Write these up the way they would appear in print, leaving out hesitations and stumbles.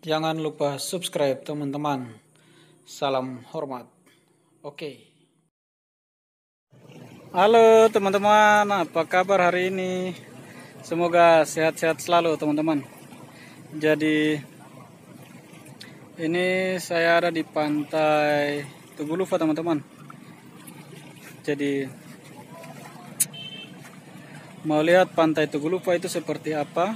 Jangan lupa subscribe teman-teman. Salam hormat. Oke. Halo teman-teman, apa kabar hari ini? Semoga sehat-sehat selalu teman-teman. Jadi ini saya ada di pantai Tugulufa teman-teman. Jadi mau lihat pantai Tugulufa itu seperti apa?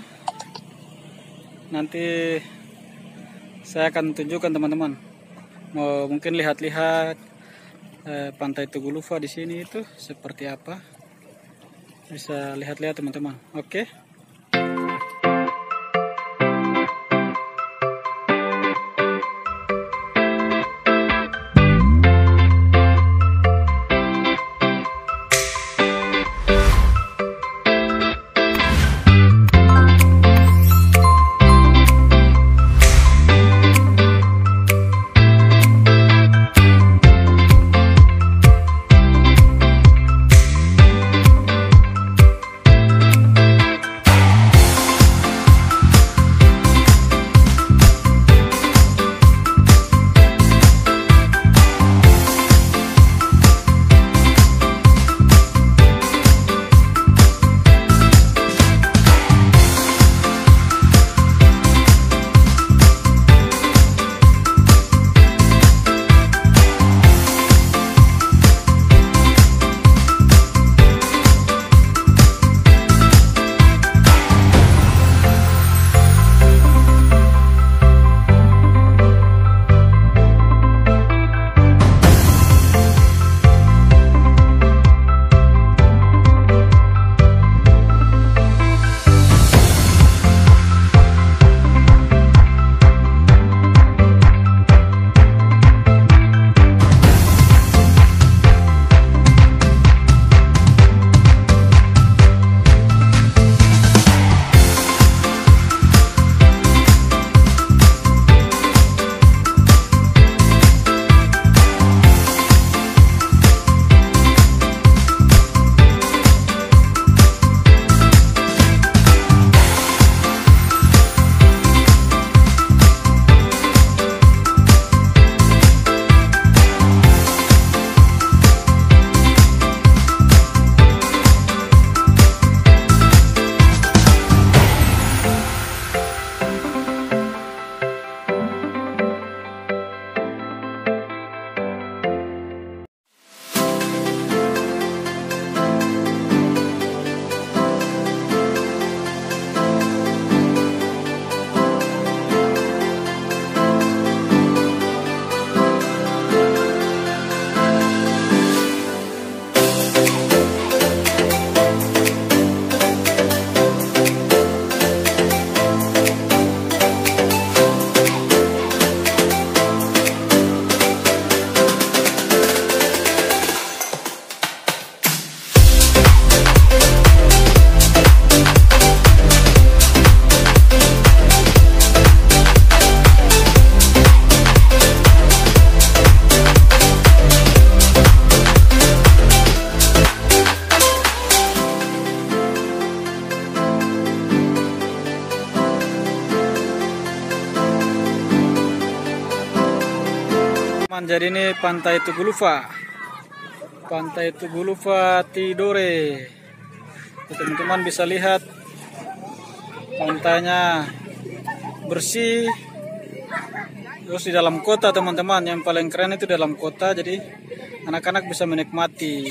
Nanti saya akan tunjukkan teman-teman. Mau mungkin lihat-lihat pantai Tugulufa di sini itu seperti apa. Bisa lihat-lihat teman-teman. Oke. Jadi ini pantai Tugulufa, pantai Tugulufa Tidore. Teman-teman bisa lihat pantainya bersih, terus di dalam kota teman-teman. Yang paling keren itu dalam kota, jadi anak-anak bisa menikmati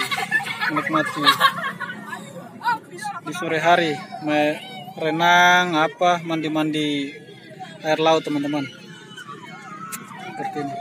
di sore hari, renang mandi-mandi air laut teman-teman, seperti ini.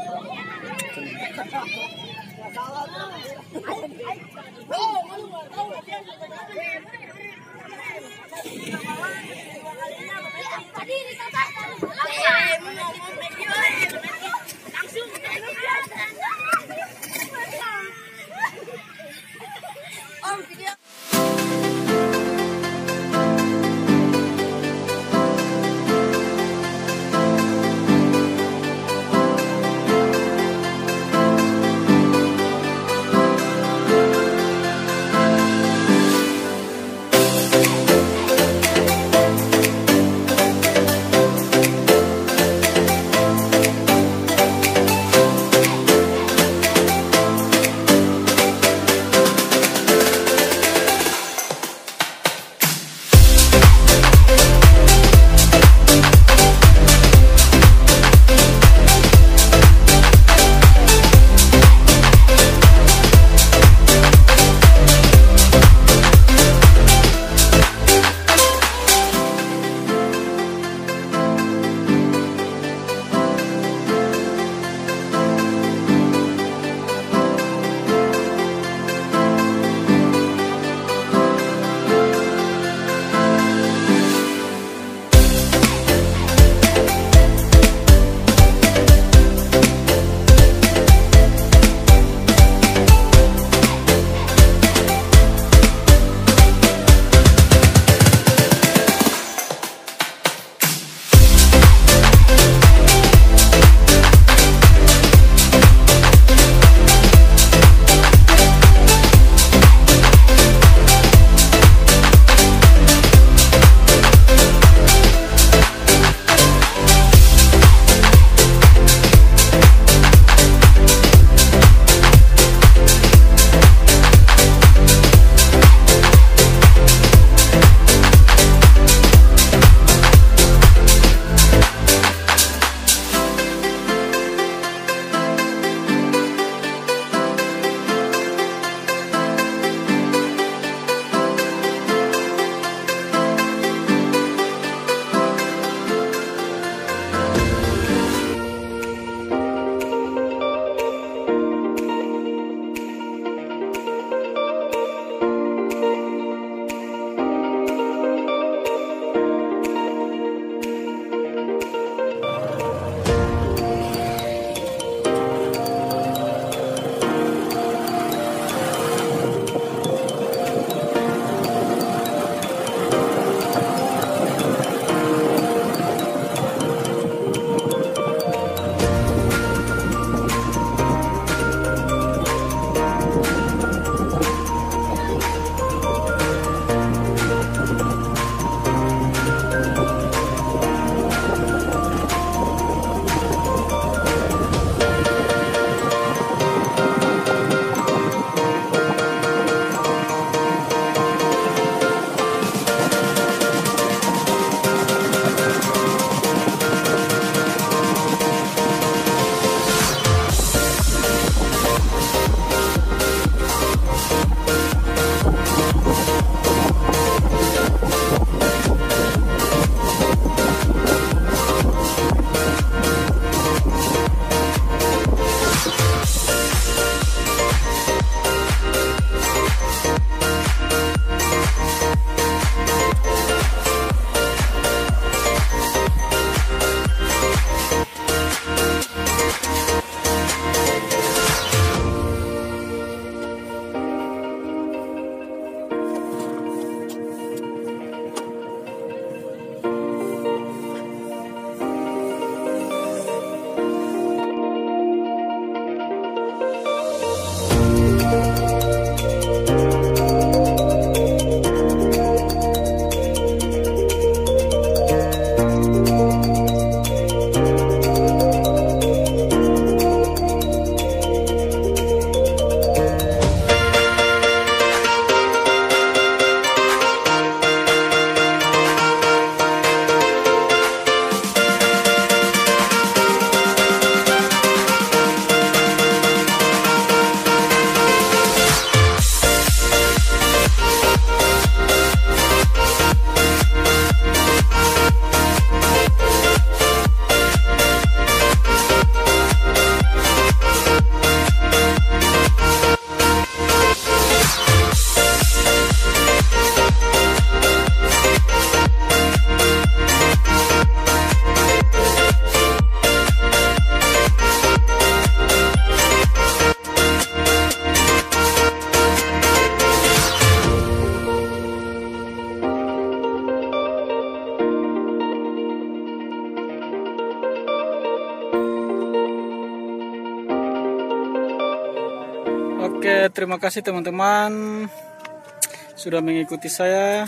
Oke, terima kasih teman-teman sudah mengikuti saya.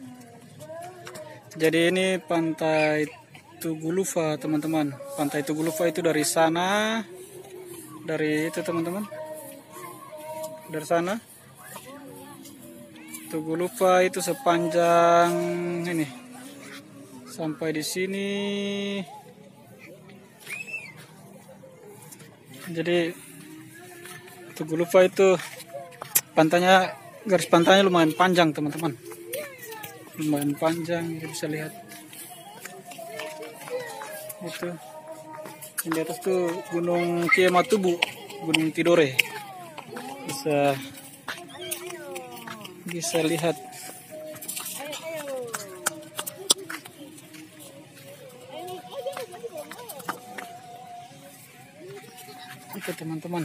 Jadi ini Pantai Tugulufa teman-teman. Pantai Tugulufa itu dari sana, dari itu teman-teman, dari sana. Tugulufa itu sepanjang ini sampai di sini. Jadi Tugulufa itu pantainya, garis pantainya lumayan panjang teman-teman, lumayan panjang, bisa lihat itu. Yang di atas tuh Gunung Kiematubu, Gunung Tidore, bisa lihat. Itu teman-teman,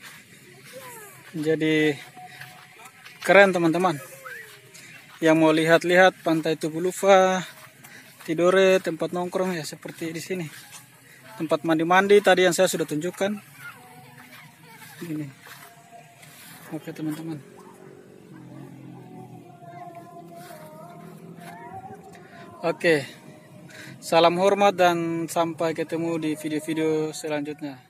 jadi keren teman-teman. Yang mau lihat-lihat Pantai Tugulufa, Tidore, tempat nongkrong ya seperti di sini. Tempat mandi-mandi tadi yang saya sudah tunjukkan. Ini. Oke teman-teman. Oke. Salam hormat dan sampai ketemu di video-video selanjutnya.